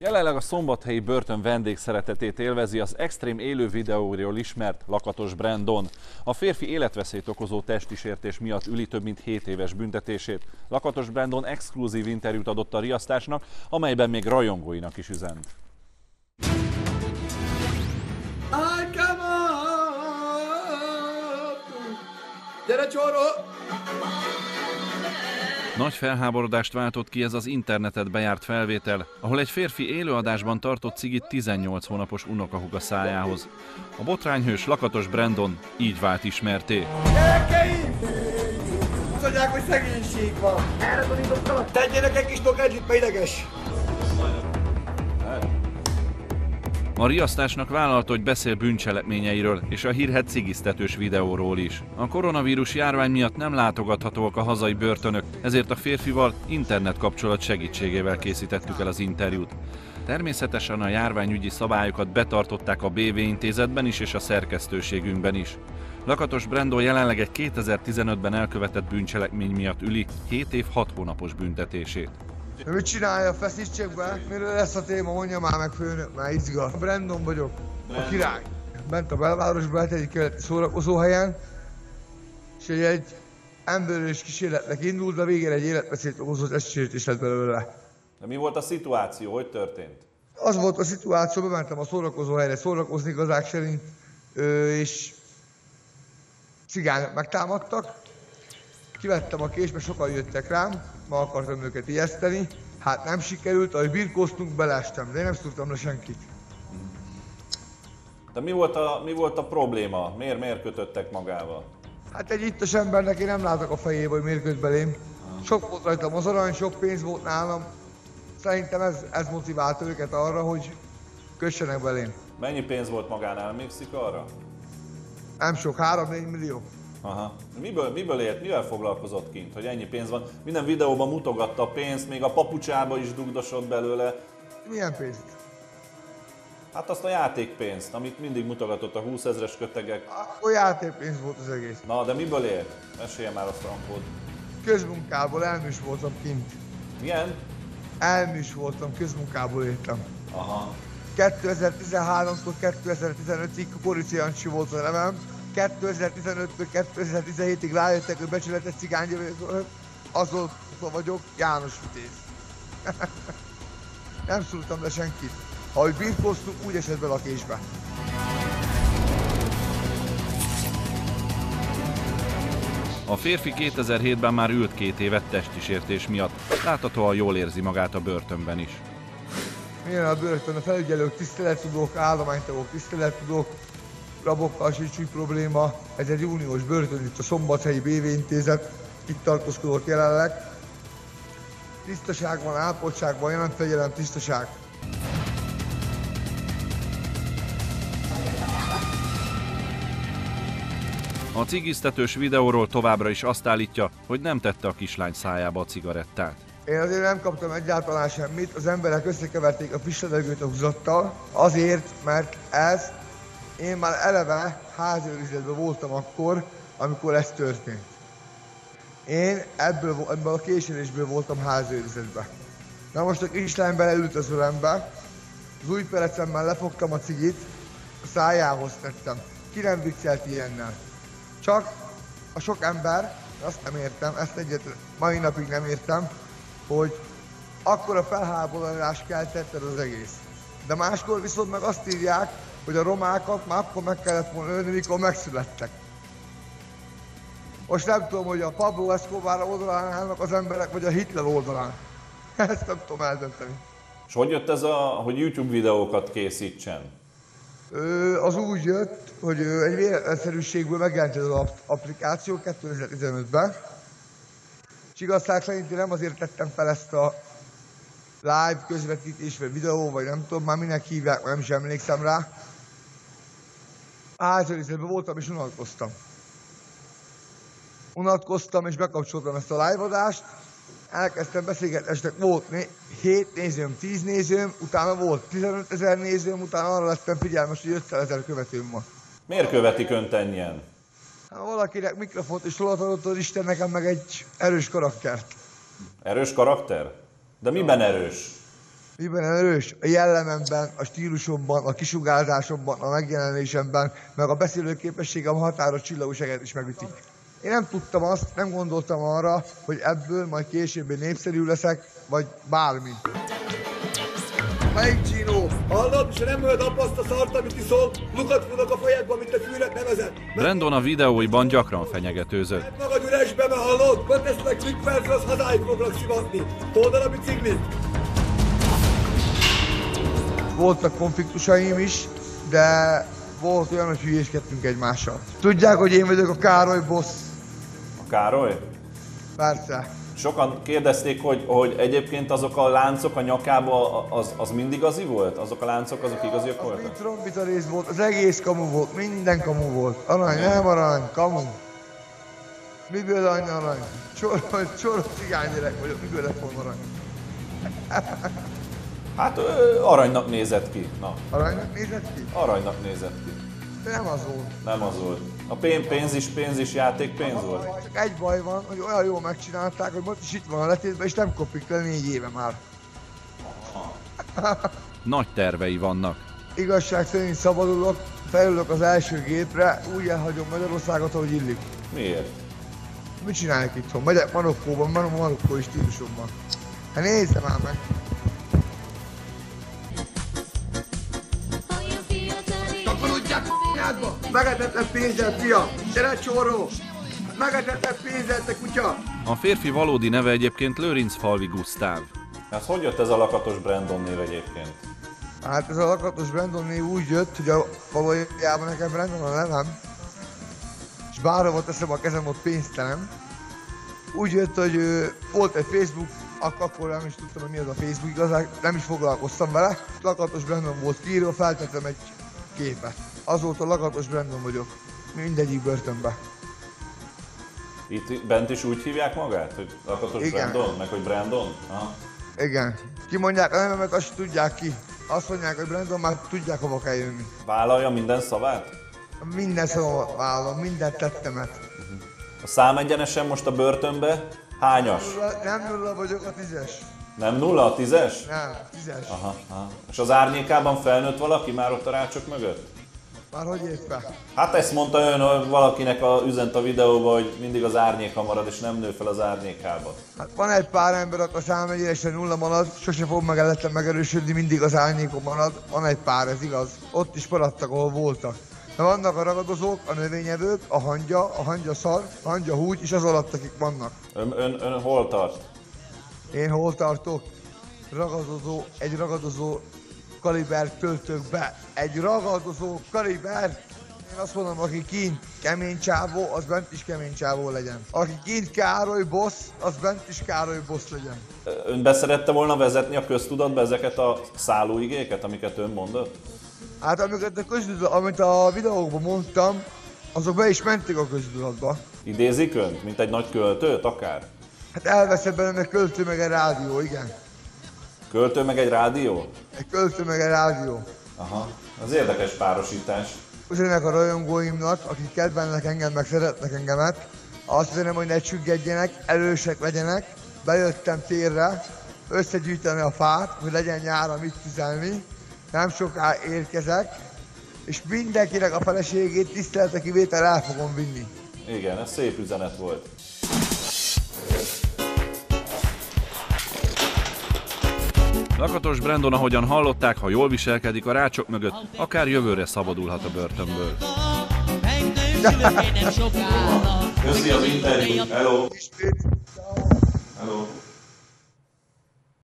Jelenleg a szombathelyi börtön vendégszeretetét élvezi az extrém élő videóról ismert Lakatos Brandon. A férfi életveszélyt okozó testsértés miatt üli több mint 7 éves büntetését. Lakatos Brandon exkluzív interjút adott a riasztásnak, amelyben még rajongóinak is üzent. Gyere, Csóró! Nagy felháborodást váltott ki ez az internetet bejárt felvétel, ahol egy férfi élőadásban tartott cigit 18 hónapos unokahúga szájához. A botrányhős Lakatos Brandon így vált ismertté. Gyerekeim! Tudják, hogy szegénység van. Erre tanítottalak. Tegyenek egy kis dokedlit, mert ideges. A riasztásnak vállalta, hogy beszél bűncselekményeiről és a hírhedt cigiztetős videóról is. A koronavírus járvány miatt nem látogathatóak a hazai börtönök, ezért a férfival internetkapcsolat segítségével készítettük el az interjút. Természetesen a járványügyi szabályokat betartották a BV intézetben is és a szerkesztőségünkben is. Lakatos Brandon jelenleg egy 2015-ben elkövetett bűncselekmény miatt üli 7 év 6 hónapos büntetését. Mit csinálja? Feszítsek be? Miről lesz a téma? Mondja már meg, főnök, már izgat. Brandon vagyok, a király. Bent a belvárosban, egy keleti szórakozóhelyen, és egy emberölés kísérletnek indult, de végén egy életveszélyt okozott testsértés lett belőle. De mi volt a szituáció? Hogy történt? Az volt a szituáció, bementem a szórakozóhelyre szórakozni igazság szerint, és cigányok megtámadtak. Kivettem a kést, mert sokan jöttek rám, ma akartam őket ijeszteni. Hát nem sikerült, ahogy birkóztunk, beleestem, de én nem szúrtam le senkit. De mi volt a probléma? Miért kötöttek magával? Hát egy ittas embernek én nem látok a fejébe, hogy miért köt belém. Sok volt rajtam az arany, sok pénz volt nálam. Szerintem ez motiválta őket arra, hogy kössenek belém. Mennyi pénz volt magánál? Emlékszik arra? Nem sok, 3-4 millió. Aha. Miből élt? Mivel foglalkozott kint, hogy ennyi pénz van? Minden videóban mutogatta a pénzt, még a papucsába is dugdosott belőle. Milyen pénzt? Hát azt a játékpénzt, amit mindig mutogatott a 20 000-es kötegek. Akkor játékpénz volt az egész. Na, de miből élt? Mesélj már a frankód. Közmunkából, elműs voltam kint. Milyen? Elműs voltam, közmunkából éltem. Aha. 2013-tól 2015-ig Korici Jancsi volt a nevem. 2015-től 2017-ig rájöttek, hogy becsületes cigánygyilkos, azóta vagyok János Vitéz. Nem szúrtam le senkit. Ahogy birkóztunk, úgy esett be a késbe. A férfi 2007-ben már ült 2 évet testsértés miatt. Láthatóan jól érzi magát a börtönben is. Milyen a börtön? A felügyelők tisztelettudók, állománytagok tisztelettudók, rabokkal sincs úgy probléma. Ez egy uniós börtön, itt a Szombathelyi BV intézet, itt tartózkodott jelenleg. Tisztaság van, ápoltság van, jelent fegyelem, tisztaság. A cigiztetős videóról továbbra is azt állítja, hogy nem tette a kislány szájába a cigarettát. Én azért nem kaptam egyáltalán semmit, az emberek összekeverték a fisselevőt a húzattal, azért, mert én már eleve házőrizetben voltam akkor, amikor ez történt. Én ebből a késélésből voltam házőrizetben. Na most a kislány beleült az ölembe, az új perecemmel lefogtam a cigit, a szájához tettem. Ki nem viccelt ilyennel. Csak a sok ember, azt nem értem, ezt egyet mai napig nem értem, hogy akkora felháborodást keltett az egész. De máskor viszont meg azt írják, hogy a romákat már akkor meg kellett volna ölni, mikor megszülettek. Most nem tudom, hogy a Pablo Escobar oldalán állnak az emberek, vagy a Hitler oldalán. Ezt nem tudom eldönteni. És hogy jött ez hogy YouTube videókat készítsen? Az úgy jött, hogy egy véletlenszerűségből megjelent ez az applikáció 2015-ben. És igazság szerint én nem azért tettem fel ezt a live közvetítés, vagy videó, vagy nem tudom már minek hívják, nem is emlékszem rá. Házőrizetben voltam és unatkoztam és bekapcsoltam ezt a live-adást. Elkezdtem beszélgetni, volt 7 nézőm, 10 nézőm, utána volt 15 000 nézőm, utána arra lettem figyelmes, hogy 500 000 követőm van. Miért követik önt ennyien? Hát valakinek mikrofont és tolat adott az Isten, nekem meg egy erős karaktert. Erős karakter? De miben erős? Miben erős? A jellememben, a stílusomban, a kisugárzásomban, a megjelenésemben, meg a beszélőképességem határos csillagosságet is megütik. Én nem tudtam azt, nem gondoltam arra, hogy ebből majd később népszerű leszek, vagy bármi. Melyik Csino? Hallod? És nem öled abba azt a szart, amit iszol, lukat fognak a fejedbe, mint a fűnek nevezed. Brandon a videóiban gyakran fenyegetőzött. Magad üresbe, mert hallod? Ha teszlek klikpercre, az hazáig foglak szivatni. Told el a biciklit? Voltak konfliktusaim is, de volt olyan, hogy hülyéskedtünk egymással. Tudják, hogy én vagyok a Károly boss? A Károly? Persze. Sokan kérdezték, hogy egyébként azok a láncok a nyakába, az mind igazi volt? Azok a láncok, azok igaziak Az voltak? mind trombita rész volt, az egész kamu volt, minden kamu volt. Arany, nem arany, kamu. Miből arany? Csoros cigánygyerek vagyok, miből lett volna arany? Hát aranynak nézett ki. Na, Aranynak nézett ki? aranynak nézett ki. De nem az volt. Nem az volt. A pénz is játékpénz volt. Csak egy baj van, hogy olyan jól megcsinálták, hogy most is itt van a letétben, és nem kopik le 4 éve már. Nagy tervei vannak. Igazság szerint szabadulok, felülök az első gépre, úgy elhagyom Magyarországot, ahogy illik. Miért? Mit csinálják itthon? Megyek Marokkóban, marokkói stílusomban. Hát nézze már meg! Takarudjak a***ádba! Megetetlen pénzzel, fiam! Gyere csóró! Megetetlen pénzzel, te kutya! A férfi valódi neve egyébként Lőrincfalvi Gusztáv. Hát hogy jött ez a lakatos Brandon név egyébként? Hát ez a lakatos Brandon név úgy jött, hogy valójában nekem Brandon a nevem. És bárhova teszem a kezem, ott pénztelen. Úgy jött, hogy volt egy Facebook, akkor nem is tudtam, hogy mi az a Facebook, igazán nem is foglalkoztam vele. Lakatos Brandon volt kiírva, feltettem egy képet. Azóta lakatos Brandon vagyok, mindegyik börtönbe. Itt bent is úgy hívják magát, hogy lakatos Igen. Brandon, meg hogy Brandon? Aha. Igen. Kimondják a nevemet, azt sem tudják ki. Azt mondják, hogy Brandon, már tudják, hova kell jönni. Vállalja minden szavát? Minden szavamat vállalom, minden tettemet. A számegyenesen most a börtönbe hányas? Nem nulla vagyok, a 10-es. Nem nulla, a 10-es? Nem, 10-es. Aha. És az árnyékában felnőtt valaki már ott a rácsok mögött? Már hogy értve? Hát ezt mondta ön hogy valakinek üzent a videóba, hogy mindig az árnyéka marad, és nem nő fel az árnyékába. Hát van egy pár ember, akkor számegyéresen nulla marad, sose fog megerősödni, mindig az árnyékon marad. Van egy pár, ez igaz. Ott is maradtak, ahol voltak. De vannak a ragadozók, a növényevők, a hangya szar, a hangya húgy, és az alatt, akik vannak. Ön hol tart? Én hol tartok? Egy ragadozó kalibert töltök be. Egy ragadozó kalibert. Én azt mondom, aki kint kemény csávó, az bent is kemény csávó legyen. Aki kint Károly boss, az bent is Károly boss legyen. Ön beszerette volna vezetni a köztudatba ezeket a szállóigéket, amiket ön mondott? Hát amit a videókban mondtam, azok be is mentek a köztudatba. Idézik önt, mint egy nagy költőt akár? Hát elveszett belőle egy költő meg egy rádió, igen. Költő meg egy rádió? Egy költő meg egy rádió. Aha, az érdekes párosítás. Üzenek a rajongóimnak, akik kedvelnek engem, meg szeretnek engemet. Azt üzenem, hogy ne csüggedjenek, erősek legyenek. Bejöttem térre, összegyűjteni a fát, hogy legyen nyára mit tüzelni. Nem soká érkezek, és mindenkinek a feleségét tisztelte kivétel el fogom vinni. Igen, ez szép üzenet volt. Lakatos Brandon, ahogyan hallották, ha jól viselkedik a rácsok mögött, akár jövőre szabadulhat a börtönből. Köszi az interjút, hello! Ismét. Hello!